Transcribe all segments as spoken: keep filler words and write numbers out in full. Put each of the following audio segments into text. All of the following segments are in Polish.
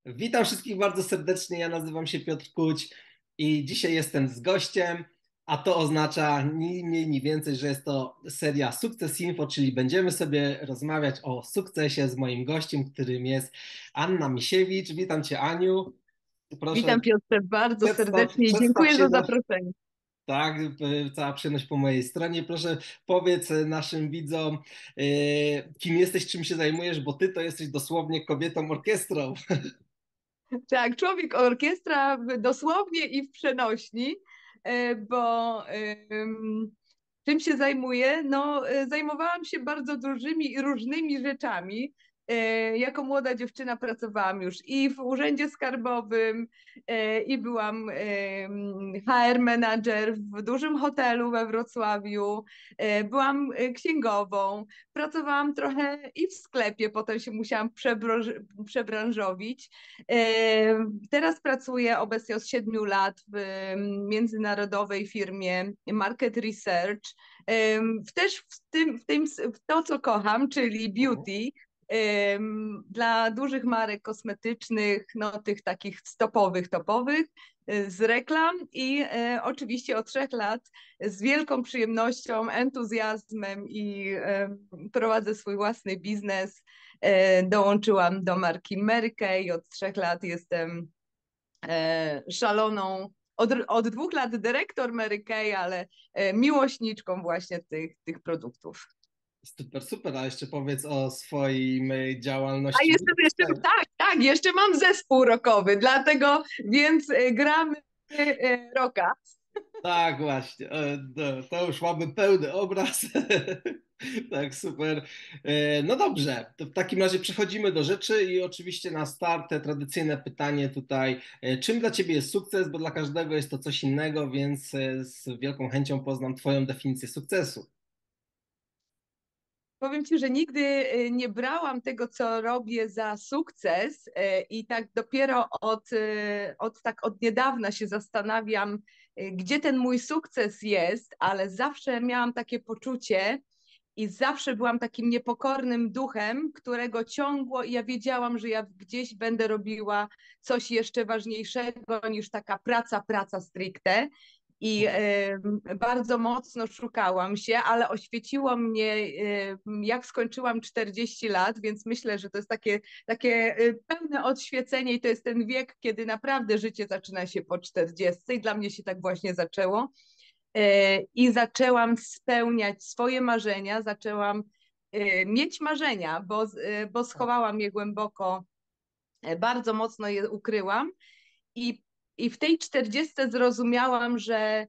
Witam wszystkich bardzo serdecznie. Ja nazywam się Piotr Kuć i dzisiaj jestem z gościem, a to oznacza ni mniej, ni więcej, że jest to seria Sukces Info, czyli będziemy sobie rozmawiać o sukcesie z moim gościem, którym jest Anna Misiewicz. Witam Cię, Aniu. Proszę, Witam Piotrze bardzo przedstaw, serdecznie i przedstaw dziękuję się. za Na... zaproszenie. Tak, cała przyjemność po mojej stronie. Proszę, powiedz naszym widzom, e, kim jesteś, czym się zajmujesz, bo Ty to jesteś dosłownie kobietą orkiestrą. Tak, człowiek orkiestra w- dosłownie i w przenośni, e, bo em, czym się zajmuję? No, e, zajmowałam się bardzo dużymi i różnymi rzeczami. E, Jako młoda dziewczyna pracowałam już i w urzędzie skarbowym, e, i byłam em, H R manager w dużym hotelu we Wrocławiu, e, byłam e, księgową, pracowałam trochę i w sklepie, potem się musiałam przebroż- przebranżowić. E, Teraz pracuję obecnie od siedmiu lat w em, międzynarodowej firmie Market Research. Em, w- Też w tym, w tym, w to, co kocham, czyli beauty, em, dla dużych marek kosmetycznych, no tych takich topowych, topowych, e, z reklam i e, oczywiście od trzech lat z wielką przyjemnością, entuzjazmem i e, prowadzę swój własny biznes. E, dołączyłam do marki Mary Kay. Od trzech lat jestem e, szaloną, od, od dwóch lat dyrektor Mary Kay, ale e, miłośniczką właśnie tych, tych produktów. Super, super, a jeszcze powiedz o swoim y, A działalności jestem jeszcze, muzycznej. tak, tak, jeszcze mam zespół rockowy, dlatego więc e, gramy e, rocka. Tak, właśnie, e, no, to już mamy pełny obraz. Tak, super. E, No dobrze, to w takim razie przechodzimy do rzeczy i oczywiście na start te tradycyjne pytanie tutaj, e, czym dla Ciebie jest sukces, bo dla każdego jest to coś innego, więc e, z wielką chęcią poznam Twoją definicję sukcesu. Powiem Ci, że nigdy e, nie brałam tego, co robię za sukces e, i tak dopiero od, e, od, tak od niedawna się zastanawiam, e, gdzie ten mój sukces jest, ale zawsze miałam takie poczucie i zawsze byłam takim niepokornym duchem, którego ciągło i ja wiedziałam, że ja gdzieś będę robiła coś jeszcze ważniejszego niż taka praca, praca stricte. I e, bardzo mocno szukałam się, ale oświeciło mnie, e, jak skończyłam czterdzieści lat, więc myślę, że to jest takie, takie e, pełne odświecenie i to jest ten wiek, kiedy naprawdę życie zaczyna się po czterdziestce i dla mnie się tak właśnie zaczęło. E, I zaczęłam spełniać swoje marzenia, zaczęłam e, mieć marzenia, bo, e, bo schowałam je głęboko, e, bardzo mocno je ukryłam i, i w tej czterdziestce zrozumiałam, że,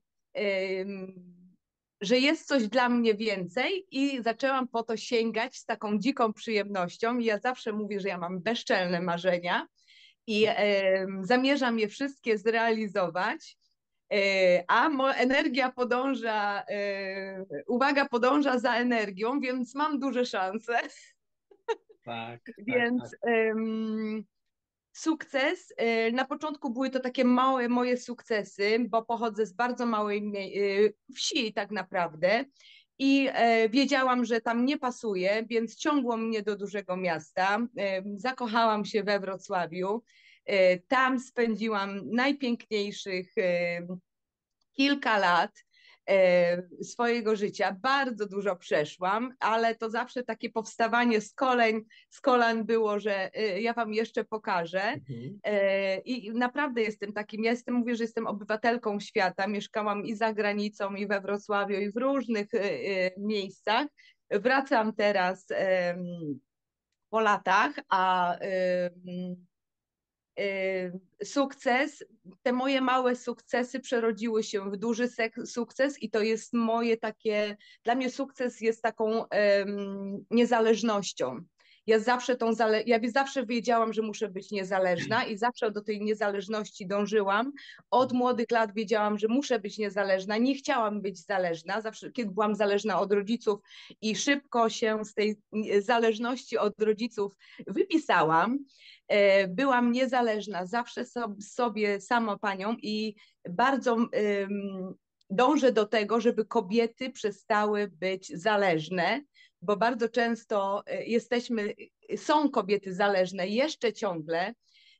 że jest coś dla mnie więcej i zaczęłam po to sięgać z taką dziką przyjemnością. I ja zawsze mówię, że ja mam bezczelne marzenia i zamierzam je wszystkie zrealizować. E, A mo- energia podąża, e, uwaga podąża za energią, więc mam duże szanse. Tak, tak, tak. Więc em, sukces. e, Na początku były to takie małe moje sukcesy, bo pochodzę z bardzo małej mie- e, wsi tak naprawdę. I e, wiedziałam, że tam nie pasuje, więc ciągło mnie do dużego miasta. E, zakochałam się we Wrocławiu. E, tam spędziłam najpiękniejszych e, kilka lat e, swojego życia. Bardzo dużo przeszłam, ale to zawsze takie powstawanie z koleń, z kolan było, że e, ja wam jeszcze pokażę. Mhm. E, I naprawdę jestem takim, ja jestem, mówię, że jestem obywatelką świata. Mieszkałam i za granicą, i we Wrocławiu, i w różnych e, e, miejscach. Wracam teraz em, po latach, a em, y, sukces, te moje małe sukcesy przerodziły się w duży sek- sukces i to jest moje takie, dla mnie sukces jest taką em, niezależnością. Ja zawsze tą, zale- ja zawsze wiedziałam, że muszę być niezależna i zawsze do tej niezależności dążyłam. Od młodych lat wiedziałam, że muszę być niezależna. Nie chciałam być zależna. Zawsze, kiedy byłam zależna od rodziców i szybko się z tej zależności od rodziców wypisałam, e, byłam niezależna, zawsze so, sobie sama panią i bardzo um, dążę do tego, żeby kobiety przestały być zależne, bo bardzo często e, jesteśmy, są kobiety zależne jeszcze ciągle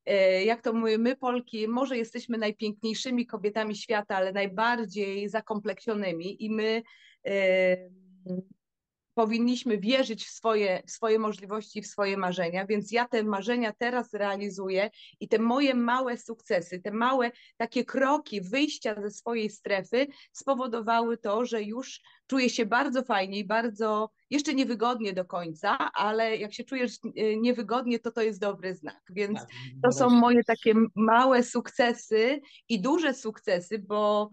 Jak to mówimy, my Polki może jesteśmy najpiękniejszymi kobietami świata, ale najbardziej zakompleksionymi i my powinniśmy wierzyć w swoje, w swoje możliwości, w swoje marzenia, więc ja te marzenia teraz realizuję i te moje małe sukcesy, te małe takie kroki wyjścia ze swojej strefy spowodowały to, że już czuję się bardzo fajnie i bardzo, jeszcze niewygodnie do końca, ale jak się czujesz niewygodnie, to to jest dobry znak, więc Tak, to badam są się. moje takie małe sukcesy i duże sukcesy, bo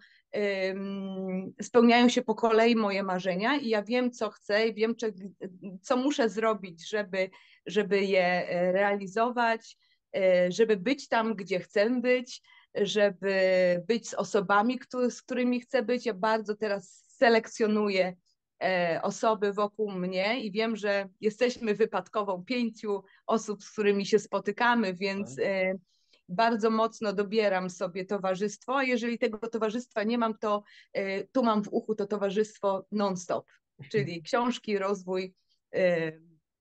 spełniają się po kolei moje marzenia i ja wiem, co chcę i wiem, co muszę zrobić, żeby, żeby je realizować, żeby być tam, gdzie chcę być, żeby być z osobami, który, z którymi chcę być. Ja bardzo teraz selekcjonuję osoby wokół mnie i wiem, że jesteśmy wypadkową pięciu osób, z którymi się spotykamy, więc bardzo mocno dobieram sobie towarzystwo, a jeżeli tego towarzystwa nie mam, to y, tu mam w uchu to towarzystwo non-stop, czyli książki, rozwój. Y,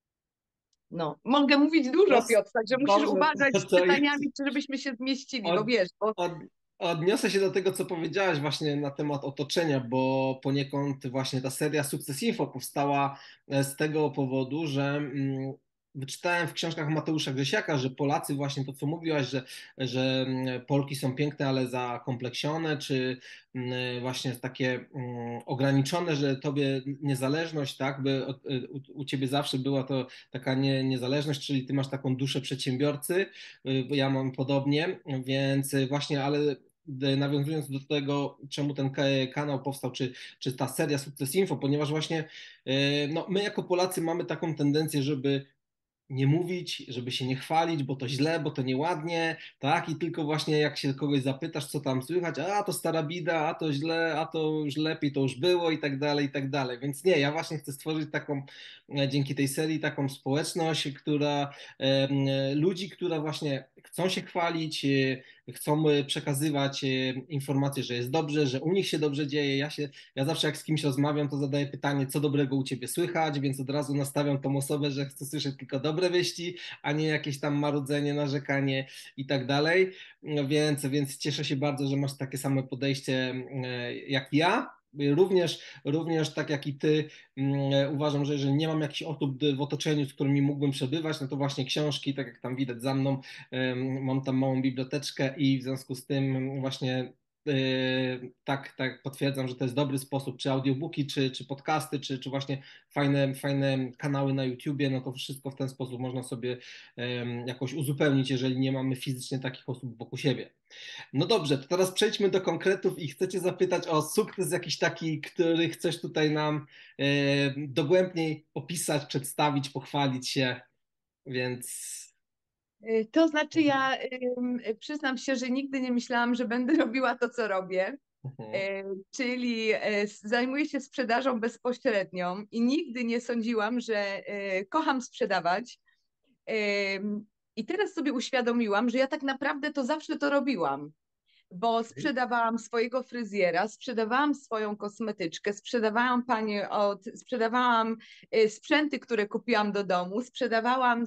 no, mogę mówić dużo, No, Piotr, także musisz dobrze, uważać to, z to jest. pytaniami, czy żebyśmy się zmieścili, bo Od, wiesz, bo od, odniosę się do tego, co powiedziałaś właśnie na temat otoczenia, bo poniekąd właśnie ta seria Sukces Info powstała e, z tego powodu, że mm, wyczytałem w książkach Mateusza Grzesiaka, że Polacy, właśnie to co mówiłaś, że, że mm, Polki są piękne, ale zakompleksione, czy mm, właśnie takie mm, ograniczone, że tobie niezależność, tak, by u, u ciebie zawsze była to taka nie, niezależność, czyli ty masz taką duszę przedsiębiorcy, bo ja mam podobnie, więc właśnie, ale nawiązując do tego, czemu ten kanał powstał, czy, czy ta seria Sukces Info, ponieważ właśnie no, my jako Polacy mamy taką tendencję, żeby nie mówić, żeby się nie chwalić, bo to źle, bo to nieładnie, tak? I tylko właśnie jak się kogoś zapytasz, co tam słychać, a to stara bida, a to źle, a to już lepiej, to już było i tak dalej, i tak dalej. Więc nie, ja właśnie chcę stworzyć taką, e, dzięki tej serii, taką społeczność, która, e, ludzi, która właśnie chcą się chwalić, e, chcą e, przekazywać e, informacje, że jest dobrze, że u nich się dobrze dzieje. Ja się, ja zawsze jak z kimś rozmawiam, to zadaję pytanie, co dobrego u ciebie słychać, więc od razu nastawiam tą osobę, że chcę słyszeć tylko dobre wieści, a nie jakieś tam marudzenie, narzekanie i tak dalej. No Więc, więc cieszę się bardzo, że masz takie same podejście e, jak ja. Również, również tak jak i ty, mm, uważam, że jeżeli nie mam jakichś osób w otoczeniu, z którymi mógłbym przebywać, no to właśnie książki, tak jak tam widać za mną, em, mam tam małą biblioteczkę i w związku z tym właśnie Yy, tak, tak potwierdzam, że to jest dobry sposób, czy audiobooki, czy, czy podcasty, czy, czy właśnie fajne, fajne kanały na YouTubie, no to wszystko w ten sposób można sobie um, jakoś uzupełnić, jeżeli nie mamy fizycznie takich osób wokół siebie. No dobrze, to teraz przejdźmy do konkretów i chcę Cię zapytać o sukces jakiś taki, który chcesz tutaj nam e, dogłębniej opisać, przedstawić, pochwalić się, więc... to znaczy ja przyznam się, że nigdy nie myślałam, że będę robiła to, co robię. Mhm. Czyli zajmuję się sprzedażą bezpośrednią i nigdy nie sądziłam, że kocham sprzedawać. I teraz sobie uświadomiłam, że ja tak naprawdę to zawsze to robiłam, bo sprzedawałam swojego fryzjera, sprzedawałam swoją kosmetyczkę, sprzedawałam panie od, sprzedawałam sprzęty, które kupiłam do domu, sprzedawałam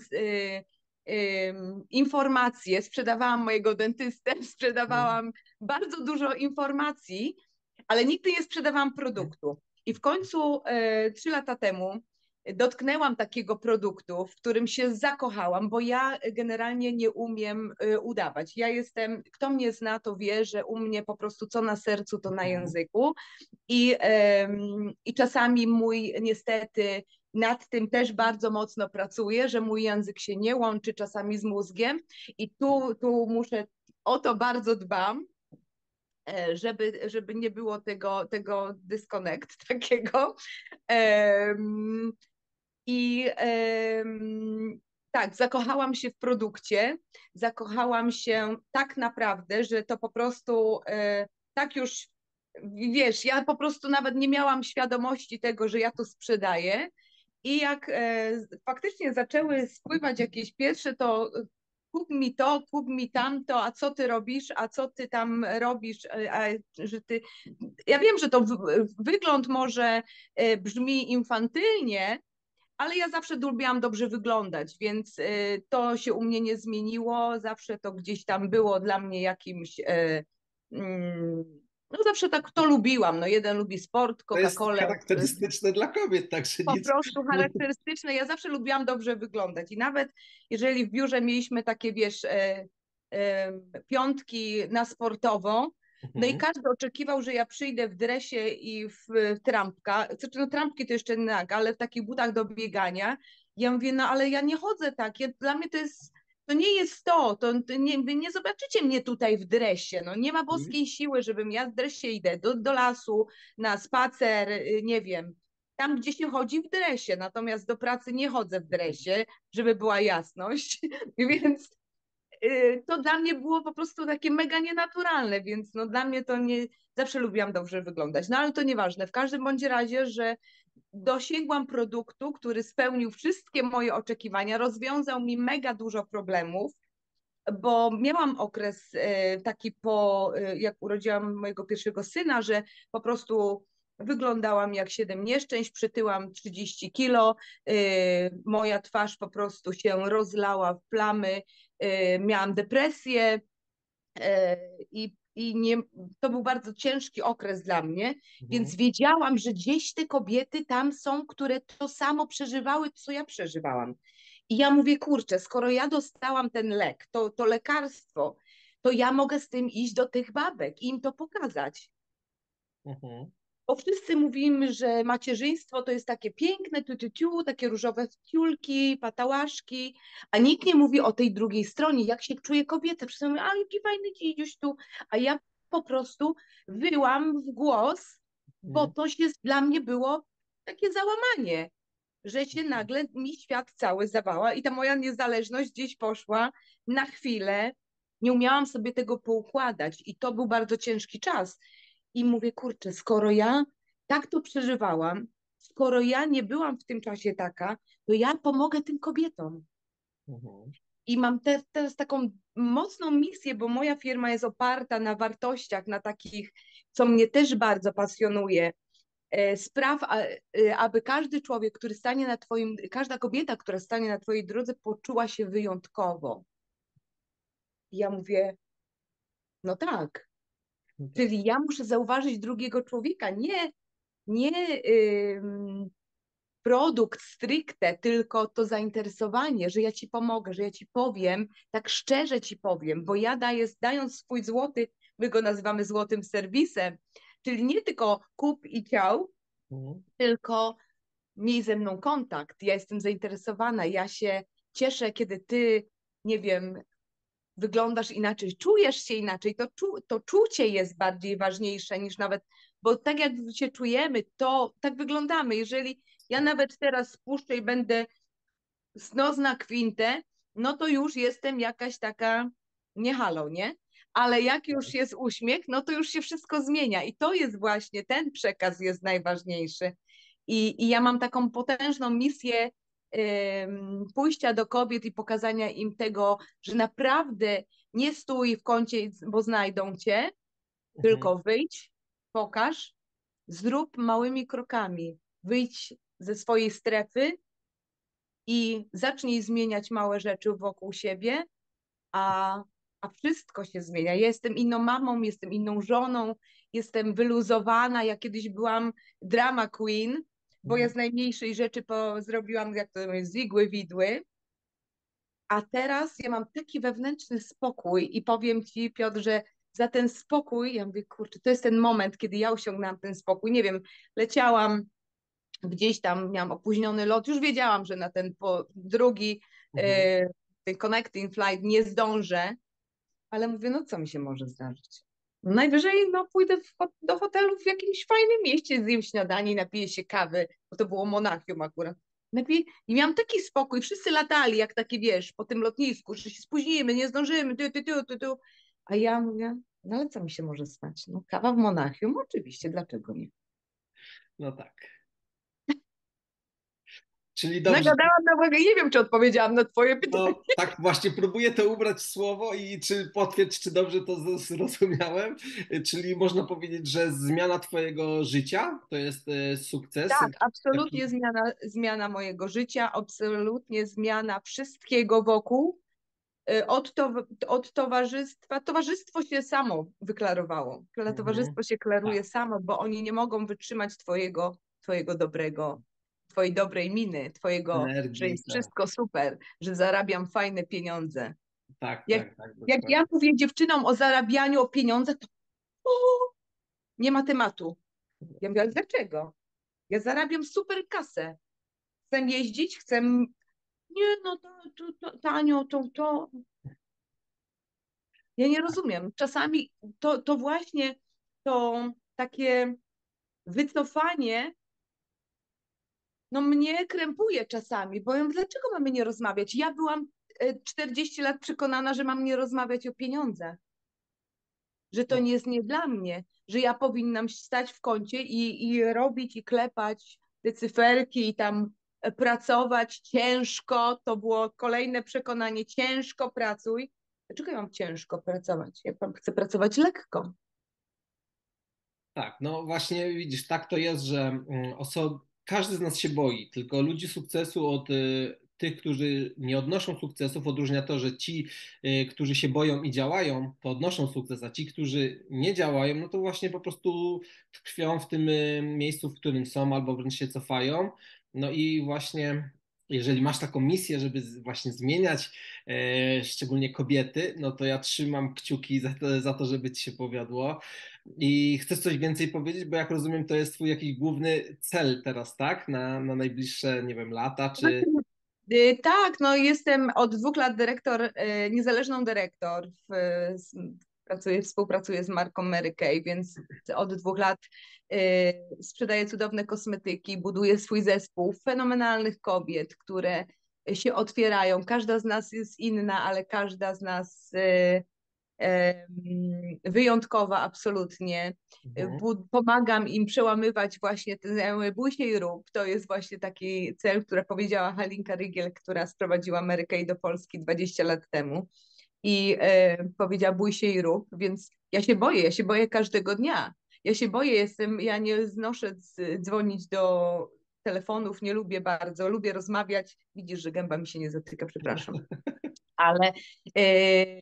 informacje, sprzedawałam mojego dentystę, sprzedawałam bardzo dużo informacji, ale nigdy nie sprzedawałam produktu. I w końcu e, trzy lata temu dotknęłam takiego produktu, w którym się zakochałam, bo ja generalnie nie umiem y, udawać. Ja jestem, kto mnie zna, to wie, że u mnie po prostu co na sercu, to na języku. I, ym, i czasami mój niestety nad tym też bardzo mocno pracuję, że mój język się nie łączy czasami z mózgiem i tu, tu muszę, o to bardzo dbam, żeby, żeby nie było tego, tego disconnect takiego. Um, I um, tak, zakochałam się w produkcie, zakochałam się tak naprawdę, że to po prostu e, tak już, wiesz, ja po prostu nawet nie miałam świadomości tego, że ja to sprzedaję. I jak e, faktycznie zaczęły spływać jakieś pierwsze, to kup mi to, kup mi tamto, a co ty robisz, a co ty tam robisz, a, że ty... Ja wiem, że to w, wygląd może e, brzmi infantylnie, ale ja zawsze lubiłam dobrze wyglądać, więc y, to się u mnie nie zmieniło. Zawsze to gdzieś tam było dla mnie jakimś. Y, mm, no zawsze tak to lubiłam. No jeden lubi sport, To jest Coca-Colę. y, charakterystyczne dla kobiet, także Po nic. prostu charakterystyczne. Ja zawsze lubiłam dobrze wyglądać. I nawet jeżeli w biurze mieliśmy takie, wiesz, e, e, piątki na sportowo, no i Mhm. każdy oczekiwał, że ja przyjdę w dresie i w, w trampka. Znaczy, no trampki to jeszcze naga, ale w takich butach do biegania. Ja mówię, no ale ja nie chodzę tak. Ja, dla mnie to jest, to nie jest to. To, to nie, wy nie zobaczycie mnie tutaj w dresie. No nie ma boskiej siły, żebym ja w dresie idę do, do lasu, na spacer, y, nie wiem, tam, gdzie się chodzi w dresie, natomiast do pracy nie chodzę w dresie, żeby była jasność, więc y, to dla mnie było po prostu takie mega nienaturalne, więc no dla mnie to nie, zawsze lubiłam dobrze wyglądać, no ale to nieważne, w każdym bądź razie, że dosięgłam produktu, który spełnił wszystkie moje oczekiwania, rozwiązał mi mega dużo problemów, bo miałam okres e, taki po, e, jak urodziłam mojego pierwszego syna, że po prostu wyglądałam jak siedem nieszczęść, przytyłam trzydzieści kilo, e, moja twarz po prostu się rozlała w plamy, e, miałam depresję e, i, i nie, to był bardzo ciężki okres dla mnie, więc Mhm. wiedziałam, że gdzieś te kobiety tam są, które to samo przeżywały, co ja przeżywałam. I ja mówię, kurczę, skoro ja dostałam ten lek, to, to lekarstwo, to ja mogę z tym iść do tych babek i im to pokazać. Mhm. Bo wszyscy mówimy, że macierzyństwo to jest takie piękne, tu, tu, tu, takie różowe ciulki, patałaszki, a nikt nie mówi o tej drugiej stronie, jak się czuje kobieta. Wszyscy mówią, a jaki fajny dzidziuś tu, a ja po prostu wyłam w głos, bo Mhm. to się dla mnie było takie załamanie, że się nagle mi świat cały zawała i ta moja niezależność gdzieś poszła na chwilę. Nie umiałam sobie tego poukładać i to był bardzo ciężki czas. I mówię, kurczę, skoro ja tak to przeżywałam, skoro ja nie byłam w tym czasie taka, to ja pomogę tym kobietom. Mhm. I mam te, teraz taką mocną misję, bo moja firma jest oparta na wartościach, na takich, co mnie też bardzo pasjonuje, e, spraw, a- e, aby każdy człowiek, który stanie na twoim, każda kobieta, która stanie na twojej drodze, poczuła się wyjątkowo. I ja mówię, no tak, No tak. czyli ja muszę zauważyć drugiego człowieka, nie, nie ym, produkt stricte, tylko to zainteresowanie, że ja ci pomogę, że ja ci powiem, tak szczerze ci powiem, bo ja daję, dając swój złoty, my go nazywamy złotym serwisem, czyli nie tylko kup i ciał, Mhm. tylko miej ze mną kontakt, ja jestem zainteresowana, ja się cieszę, kiedy ty, nie wiem, wyglądasz inaczej, czujesz się inaczej, to, czu, to czucie jest bardziej ważniejsze niż nawet, bo tak jak się czujemy, to tak wyglądamy. Jeżeli ja Tak. nawet teraz spuszczę i będę snos na kwintę, no to już jestem jakaś taka nie halo, nie? Ale jak już jest uśmiech, no to już się wszystko zmienia i to jest właśnie, ten przekaz jest najważniejszy. I, i ja mam taką potężną misję ym, pójścia do kobiet i pokazania im tego, że naprawdę nie stój w kącie, bo znajdą cię, Mhm. tylko wyjdź, pokaż, zrób małymi krokami. Wyjdź ze swojej strefy i zacznij zmieniać małe rzeczy wokół siebie, a, a wszystko się zmienia. Ja jestem inną mamą, jestem inną żoną, jestem wyluzowana. Ja kiedyś byłam drama queen, bo ja Mhm. z najmniejszej rzeczy po, zrobiłam, jak to mówię, z igły widły, a teraz ja mam taki wewnętrzny spokój i powiem ci, Piotr, że za ten spokój, ja mówię, kurczę, to jest ten moment, kiedy ja osiągnęłam ten spokój. Nie wiem, leciałam gdzieś tam, miałam opóźniony lot, już wiedziałam, że na ten po, drugi Mhm. e, ten connecting flight nie zdążę, ale mówię, no co mi się może zdarzyć? No najwyżej no, pójdę w, do hotelu w jakimś fajnym mieście, zjem śniadanie i napiję się kawy, bo to było Monachium akurat. Napiję, i miałam taki spokój, wszyscy latali, jak takie, wiesz, po tym lotnisku, że się spóźnimy, nie zdążymy, tu, tu, tu, tu, tu. A ja mówię, no ale co mi się może stać? No kawa w Monachium? Oczywiście, dlaczego nie? No tak. Czyli dobrze. Nagadałam na wagę, nie wiem, czy odpowiedziałam na twoje pytanie. No, tak właśnie próbuję to ubrać w słowo i czy potwierdź, czy dobrze to z- zrozumiałem. Czyli można powiedzieć, że zmiana twojego życia to jest e, sukces. Tak, Taki, absolutnie zmiana, zmiana mojego życia, absolutnie zmiana wszystkiego wokół. Y, Od, to, od towarzystwa, towarzystwo się samo wyklarowało. Kla- mhm, Towarzystwo się klaruje tak, samo, bo oni nie mogą wytrzymać twojego, twojego dobrego, twojej dobrej miny, twojego, że energii, jest tak, wszystko super, że zarabiam fajne pieniądze. tak, Jak, tak, tak, jak ja dokładnie. mówię dziewczynom o zarabianiu, o pieniądzach, to o, nie ma tematu. Ja mówię, ale dlaczego? Ja zarabiam super kasę. Chcę jeździć, chcę. Nie, no to, to, to tanio, to, to. Ja nie rozumiem. Czasami to, to właśnie to takie wycofanie, no mnie krępuje czasami, bo ja mówię, dlaczego mamy nie rozmawiać? Ja byłam e, czterdzieści lat przekonana, że mam nie rozmawiać o pieniądzach, że to No, nie jest nie dla mnie, że ja powinnam stać w kącie i, i robić i klepać te cyferki i tam e, pracować ciężko. To było kolejne przekonanie, ciężko pracuj. Dlaczego ja mam ciężko pracować? Ja pan chcę pracować lekko. tak, no właśnie widzisz, tak to jest, że mm, oso- każdy z nas się boi, tylko ludzi sukcesu od y, tych, którzy nie odnoszą sukcesów, odróżnia to, że ci, y, którzy się boją i działają, to odnoszą sukces, a ci, którzy nie działają, no to właśnie po prostu tkwią w tym y, miejscu, w którym są, albo wręcz się cofają. No i właśnie, jeżeli masz taką misję, żeby z- właśnie zmieniać e, szczególnie kobiety, no to ja trzymam kciuki za to, za to, żeby ci się powiodło. I chcesz coś więcej powiedzieć, bo jak rozumiem, to jest twój jakiś główny cel teraz, tak? Na, na najbliższe, nie wiem, lata, czy... Y, Tak, no jestem od dwóch lat dyrektor, y, niezależną dyrektor. W, z- pracuję, współpracuję z marką Mary Kay, więc od dwóch lat y, sprzedaję cudowne kosmetyki, buduję swój zespół fenomenalnych kobiet, które się otwierają. Każda z nas jest inna, ale każda z nas y, em, wyjątkowa absolutnie. Mhm. Bu- Pomagam im przełamywać właśnie ten bój się i rób. To jest właśnie taki cel, który powiedziała Halinka Rygiel, która sprowadziła Amerykę do Polski dwadzieścia lat temu. I e, powiedziała bój się i rób, więc ja się boję, ja się boję każdego dnia. Ja się boję, jestem, ja nie znoszę dz- dzwonić do telefonów, nie lubię bardzo, lubię rozmawiać. Widzisz, że gęba mi się nie zatyka, przepraszam. Ale e,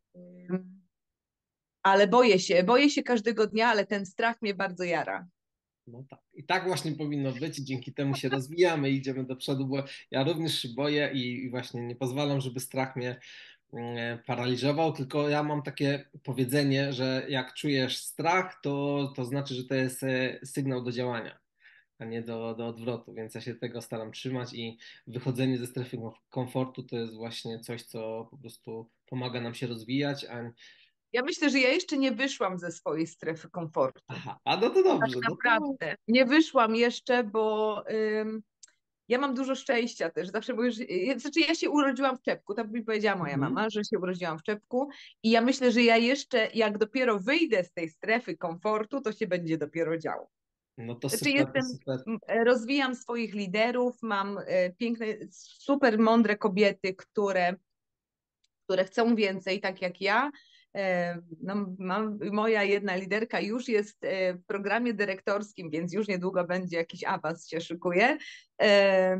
ale boję się, boję się każdego dnia, ale ten strach mnie bardzo jara. No tak. I tak właśnie powinno być i dzięki temu się rozwijamy, idziemy do przodu, bo ja również się boję i, i właśnie nie pozwalam, żeby strach mnie mm, paraliżował, tylko ja mam takie powiedzenie, że jak czujesz strach, to, to znaczy, że to jest e, sygnał do działania, a nie do, do odwrotu, więc ja się tego staram trzymać i wychodzenie ze strefy komfortu to jest właśnie coś, co po prostu pomaga nam się rozwijać, a Ja myślę, że ja jeszcze nie wyszłam ze swojej strefy komfortu. aha, a no to Tak dobrze, no to naprawdę. Nie wyszłam jeszcze, bo ym, ja mam dużo szczęścia też. Zawsze mówię, że, y, znaczy ja się urodziłam w czepku, tak mi powiedziała moja mhm. mama, że się urodziłam w czepku i ja myślę, że ja jeszcze, jak dopiero wyjdę z tej strefy komfortu, to się będzie dopiero działo. No to Znaczy super, to jestem, super. m, e, rozwijam swoich liderów, mam e, piękne, super mądre kobiety, które które chcą więcej, tak jak ja. E, No, mam, moja jedna liderka już jest e, w programie dyrektorskim, więc już niedługo będzie jakiś awans się szykuje. E,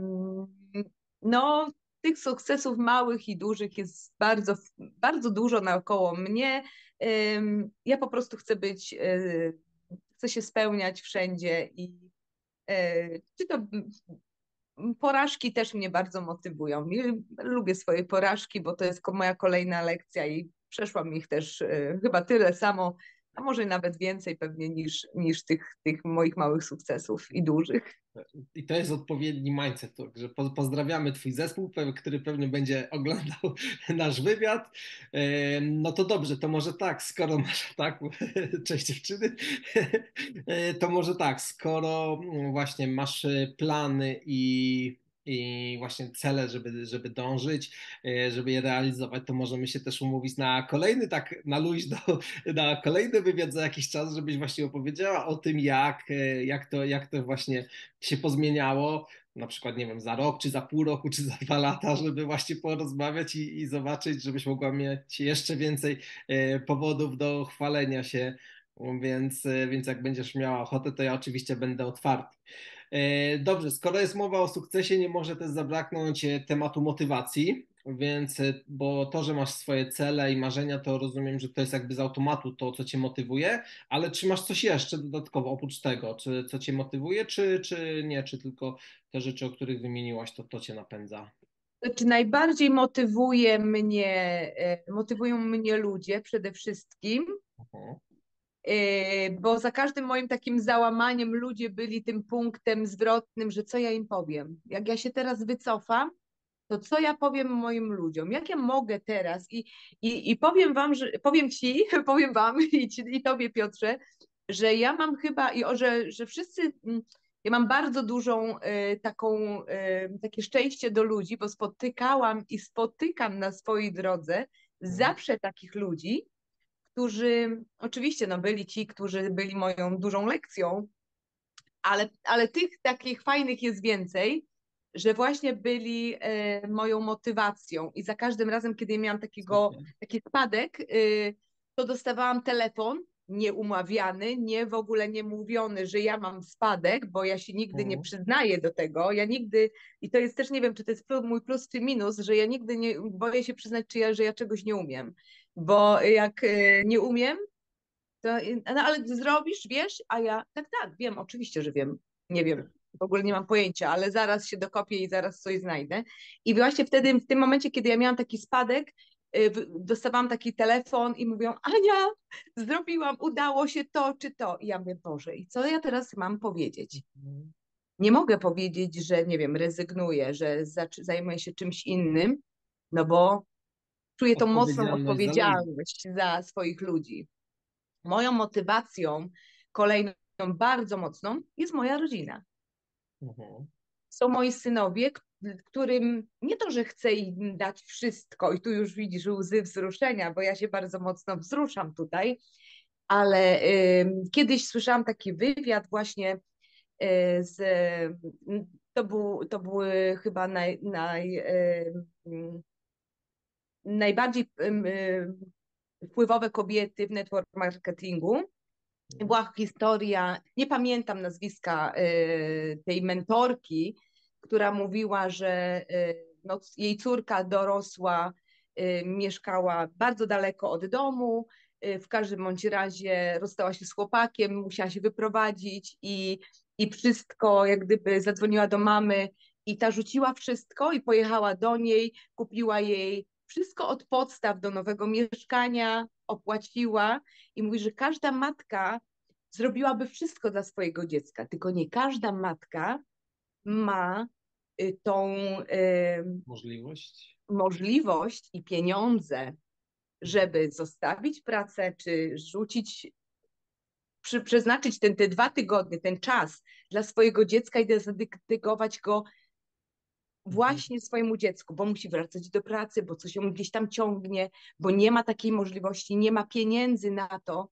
No, tych sukcesów małych i dużych jest bardzo, bardzo dużo naokoło mnie. E, Ja po prostu chcę być, e, chcę się spełniać wszędzie i e, czy to porażki też mnie bardzo motywują. I lubię swoje porażki, bo to jest ko- moja kolejna lekcja i przeszłam ich też e, chyba tyle samo, a może nawet więcej pewnie niż, niż tych, tych moich małych sukcesów i dużych. I to jest odpowiedni mindset, także po- pozdrawiamy Twój zespół, pe- który pewnie będzie oglądał nasz wywiad. E, No to dobrze, to może tak, skoro masz tak, cześć dziewczyny, E, to może tak, skoro właśnie masz plany i, i właśnie cele, żeby, żeby dążyć, e, żeby je realizować, to możemy się też umówić na kolejny, tak na luź do, na kolejny wywiad za jakiś czas, żebyś właśnie opowiedziała o tym, jak, e, jak to, jak to właśnie się pozmieniało. na przykład, nie wiem, za rok, czy za pół roku, czy za dwa lata, żeby właśnie porozmawiać i, i zobaczyć, żebyś mogła mieć jeszcze więcej e, powodów do chwalenia się, więc, e, więc jak będziesz miała ochotę, to ja oczywiście będę otwarty. E, Dobrze, skoro jest mowa o sukcesie, nie może też zabraknąć e, tematu motywacji, więc, e, bo to, że masz swoje cele i marzenia, to rozumiem, że to jest jakby z automatu to, co cię motywuje, ale czy masz coś jeszcze dodatkowo oprócz tego, czy co cię motywuje, czy, czy nie, czy tylko te rzeczy, o których wymieniłaś, to to cię napędza? Znaczy najbardziej motywuje mnie, e, motywują mnie ludzie przede wszystkim, Mhm. e, bo za każdym moim takim załamaniem ludzie byli tym punktem zwrotnym, że co ja im powiem. Jak ja się teraz wycofam, to co ja powiem moim ludziom? Jak ja mogę teraz? I, i, i powiem wam, że powiem ci, powiem wam i, ci, i tobie, Piotrze, że ja mam chyba, i o, że, że wszyscy, mm, ja mam bardzo dużą e, taką, e, takie szczęście do ludzi, bo spotykałam i spotykam na swojej drodze Mhm. zawsze takich ludzi, którzy, oczywiście no byli ci, którzy byli moją dużą lekcją, ale, ale tych takich fajnych jest więcej, że właśnie byli e, moją motywacją i za każdym razem, kiedy miałam takiego, Super. taki spadek, e, to dostawałam telefon nieumawiany, nie w ogóle nie mówiony, że ja mam spadek, bo ja się nigdy nie Mhm. przyznaję do tego, ja nigdy, i to jest też, nie wiem, czy to jest mój plus czy minus, że ja nigdy nie boję się przyznać, czy ja, że ja czegoś nie umiem, bo jak e, nie umiem, to, no ale zrobisz, wiesz, a ja, tak, tak, wiem, oczywiście, że wiem, nie wiem, w ogóle nie mam pojęcia, ale zaraz się dokopię i zaraz coś znajdę. I właśnie wtedy, w tym momencie, kiedy ja miałam taki spadek, y, w- dostawałam taki telefon i mówią, Ania, zrobiłam, udało się to czy to. I ja mówię, Boże, i co ja teraz mam powiedzieć? Mhm. Nie mogę powiedzieć, że nie wiem, rezygnuję, że zaczy- zajmuję się czymś innym, no bo czuję tą mocną Odpowiedzialność za ludzi. odpowiedzialność za swoich ludzi. Moją motywacją kolejną, bardzo mocną, jest moja rodzina. Mhm. Są moi synowie, k- którym nie to, że chcę im dać wszystko, i tu już widzisz łzy wzruszenia, bo ja się bardzo mocno wzruszam tutaj, ale ym, kiedyś słyszałam taki wywiad właśnie y, z, y, to, był, to były chyba naj, naj, ym, najbardziej ym, y, wpływowe kobiety w network marketingu. Była historia, nie pamiętam nazwiska y, tej mentorki, która mówiła, że y, no, jej córka dorosła, y, mieszkała bardzo daleko od domu, y, w każdym bądź razie rozstała się z chłopakiem, musiała się wyprowadzić i, i wszystko, jak gdyby zadzwoniła do mamy i ta rzuciła wszystko i pojechała do niej, kupiła jej wszystko od podstaw do nowego mieszkania, opłaciła i mówi, że każda matka zrobiłaby wszystko dla swojego dziecka, tylko nie każda matka ma y, tą y, Możliwość. możliwość i pieniądze, żeby zostawić pracę, czy rzucić, przy, przeznaczyć ten, te dwa tygodnie, ten czas dla swojego dziecka i zadedykować go Mhm. właśnie swojemu dziecku, bo musi wracać do pracy, bo coś ją gdzieś tam ciągnie, bo nie ma takiej możliwości, nie ma pieniędzy na to,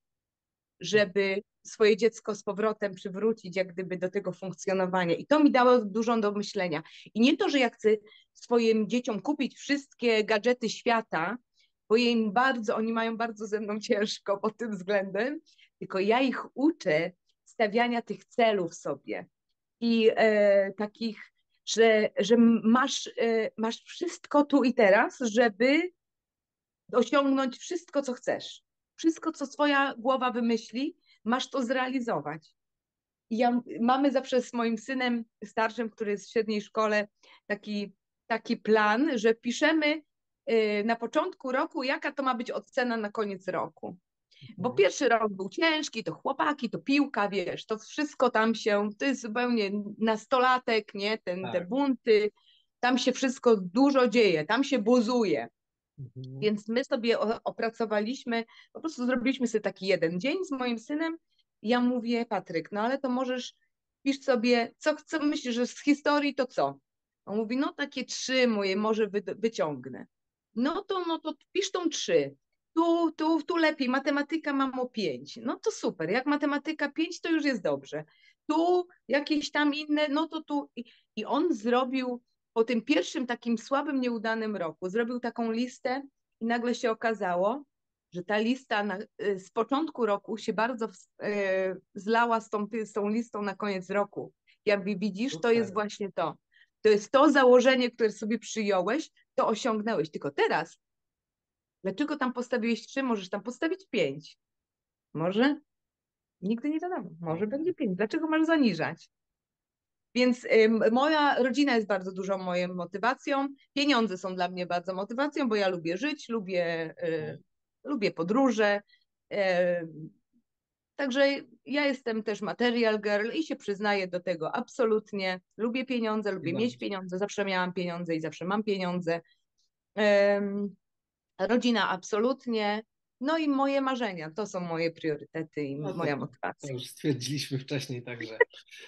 żeby swoje dziecko z powrotem przywrócić jak gdyby do tego funkcjonowania. I to mi dało dużo do myślenia. I nie to, że ja chcę swoim dzieciom kupić wszystkie gadżety świata, bo im bardzo, oni mają bardzo ze mną ciężko pod tym względem, tylko ja ich uczę stawiania tych celów sobie i e, takich, że, że masz, e, masz wszystko tu i teraz, żeby osiągnąć wszystko, co chcesz. Wszystko, co twoja głowa wymyśli, masz to zrealizować. I ja, mamy zawsze z moim synem starszym, który jest w średniej szkole, taki, taki plan, że piszemy y, na początku roku, jaka to ma być ocena na koniec roku. Bo Mhm. pierwszy rok był ciężki, to chłopaki, to piłka, wiesz, to wszystko tam się, to jest zupełnie nastolatek, nie, ten, te Tak. bunty, tam się wszystko dużo dzieje, tam się buzuje. Mhm. Więc my sobie opracowaliśmy, po prostu zrobiliśmy sobie taki jeden dzień z moim synem. Ja mówię, Patryk, no ale to możesz, pisz sobie, co, co myślisz, że z historii to co? On mówi, no takie trzy moje może wy, wyciągnę. No to, no to pisz tą trzy. Tu, tu, tu lepiej, matematyka mam o pięć. No to super, jak matematyka pięć, to już jest dobrze. tu jakieś tam inne, no to tu. I, i on zrobił po tym pierwszym takim słabym, nieudanym roku, zrobił taką listę i nagle się okazało, że ta lista na, y, z początku roku się bardzo w, e, zlała z tą, z tą listą na koniec roku. Jak widzisz, to jest Super. właśnie to. To jest to założenie, które sobie przyjąłeś, to osiągnąłeś. Tylko teraz, dlaczego tam postawiłeś trzy, możesz tam postawić pięć. Może? Nigdy nie wiadomo. Może będzie pięć. Dlaczego masz zaniżać? Więc ym, moja rodzina jest bardzo dużą moją motywacją. Pieniądze są dla mnie bardzo motywacją, bo ja lubię żyć, lubię, y, lubię podróże. Y, także ja jestem też material girl i się przyznaję do tego absolutnie. Lubię pieniądze, lubię mieć Dobrze. pieniądze, zawsze miałam pieniądze i zawsze mam pieniądze. Ym, rodzina absolutnie. No i moje marzenia, to są moje priorytety i No to, moja to motywacja. już stwierdziliśmy wcześniej, także.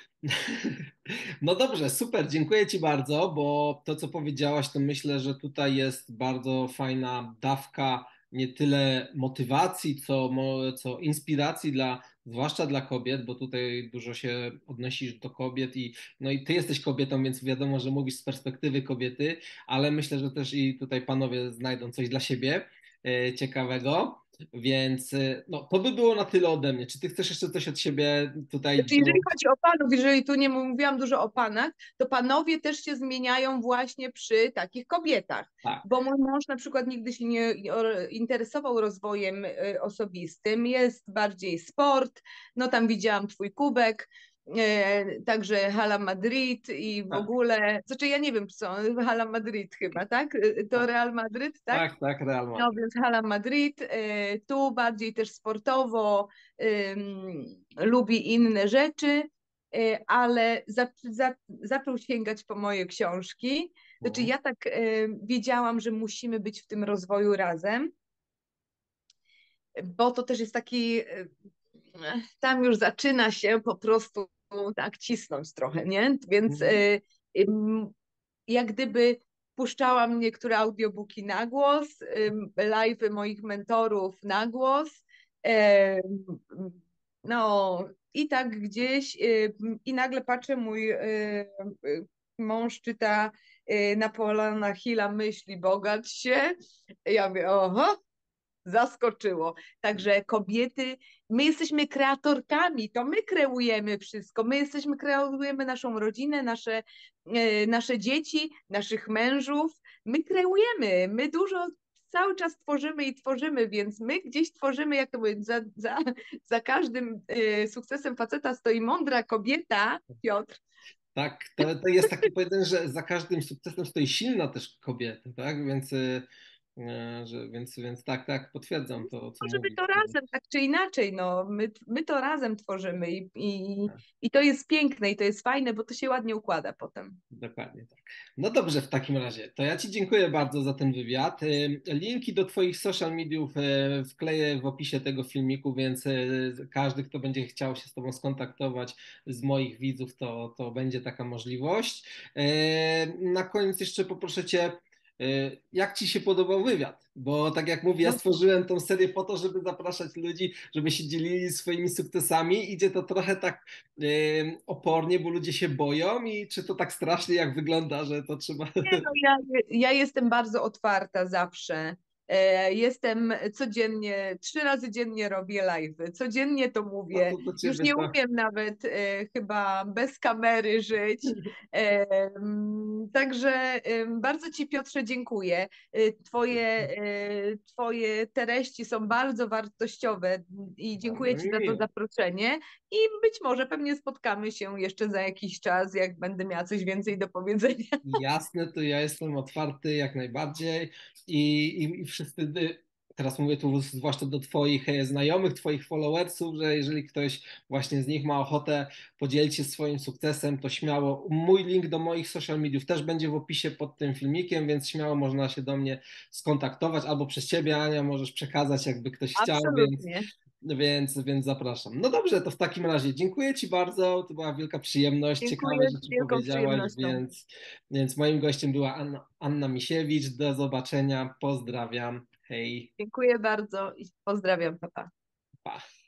No dobrze, super, dziękuję Ci bardzo, bo to, co powiedziałaś, to myślę, że tutaj jest bardzo fajna dawka nie tyle motywacji, co, mo- co inspiracji dla, zwłaszcza dla kobiet, bo tutaj dużo się odnosisz do kobiet i no i Ty jesteś kobietą, więc wiadomo, że mówisz z perspektywy kobiety, ale myślę, że też i tutaj panowie znajdą coś dla siebie e, ciekawego. Więc e, no, to by było na tyle ode mnie. Czy ty chcesz jeszcze coś od siebie tutaj Znaczy, jeżeli chodzi o panów, jeżeli tu nie mówiłam dużo o panach, to panowie też się zmieniają właśnie przy takich kobietach. tak, Bo mój mąż na przykład nigdy się nie interesował rozwojem y, osobistym, jest bardziej sport, no tam widziałam twój kubek, e, także Hala Madrid i w tak, ogóle, znaczy ja nie wiem co, Hala Madrid chyba, tak? Y, To tak, Real Madrid, tak? tak, tak, Real No Madrid. więc Hala Madrid, y, tu bardziej też sportowo, ym, lubi inne rzeczy, y, ale za, za, zaczął sięgać po moje książki. Znaczy Mhm. ja tak y, wiedziałam, że musimy być w tym rozwoju razem, bo to też jest taki, y, tam już zaczyna się po prostu tak cisnąć trochę, nie? Więc Mhm. y, y, jak gdyby puszczałam niektóre audiobooki na głos, live'y moich mentorów na głos. No i tak gdzieś i nagle patrzę, mój mąż czyta Napoleona Hilla Myśli bogacz się. Ja mówię, oho, zaskoczyło. Także kobiety, my jesteśmy kreatorkami, to my kreujemy wszystko. My jesteśmy, kreujemy naszą rodzinę, nasze, e, nasze dzieci, naszych mężów. My kreujemy, my dużo cały czas tworzymy i tworzymy, więc my gdzieś tworzymy, jak to mówię, za, za, za każdym e, sukcesem faceta stoi mądra kobieta, Piotr. Tak, to, to jest taki powiedzenie, że za każdym sukcesem stoi silna też kobieta, tak? Więc, y, y, że, więc, więc tak, tak, potwierdzam to, co Tworzymy mówisz. to razem, tak czy inaczej, no, my, my to razem tworzymy i, i, i to jest piękne i to jest fajne, bo to się ładnie układa potem. Dokładnie tak. No dobrze, w takim razie, to ja Ci dziękuję bardzo za ten wywiad. Y, Linki do Twoich social mediów y, wkleję w opisie tego filmiku, więc y, każdy, kto będzie chciał się z Tobą skontaktować z moich widzów, to, to będzie taka możliwość. Y, Na koniec jeszcze poproszę Cię, y, jak Ci się podobał wywiad? Bo tak jak mówię, ja No, stworzyłem tą serię po to, żeby zapraszać ludzi, żeby się dzielili swoimi sukcesami. Idzie to trochę tak yy, opornie, bo ludzie się boją i czy to tak strasznie jak wygląda, że to trzeba... nie, no ja, ja jestem bardzo otwarta zawsze. E, Jestem codziennie, trzy razy dziennie robię live'y, codziennie to No mówię. to do Już ciebie nie to... umiem nawet e, chyba bez kamery żyć. E, mm, Także e, bardzo Ci, Piotrze, dziękuję. E, Twoje, e, twoje treści są bardzo wartościowe i Bardzo dziękuję Ci mi za to miło. zaproszenie. I być może pewnie spotkamy się jeszcze za jakiś czas, jak będę miała coś więcej do powiedzenia. Jasne, to ja jestem otwarty jak najbardziej i, i, i wszyscy, y, teraz mówię tu zwłaszcza do Twoich e, znajomych, Twoich followersów, że jeżeli ktoś właśnie z nich ma ochotę podzielić się swoim sukcesem, to śmiało, mój link do moich social mediów też będzie w opisie pod tym filmikiem, więc śmiało można się do mnie skontaktować albo przez Ciebie, Ania, możesz przekazać, jakby ktoś chciał, więc Absolutnie. Więc, więc zapraszam. No dobrze, to w takim razie dziękuję Ci bardzo. To była wielka przyjemność. Ciekawe Dziękuję z rzeczy wielką powiedziałaś, przyjemnością. więc, więc moim gościem była Anna, Anna Misiewicz. Do zobaczenia. Pozdrawiam. Hej. Dziękuję bardzo i pozdrawiam, papa. Pa.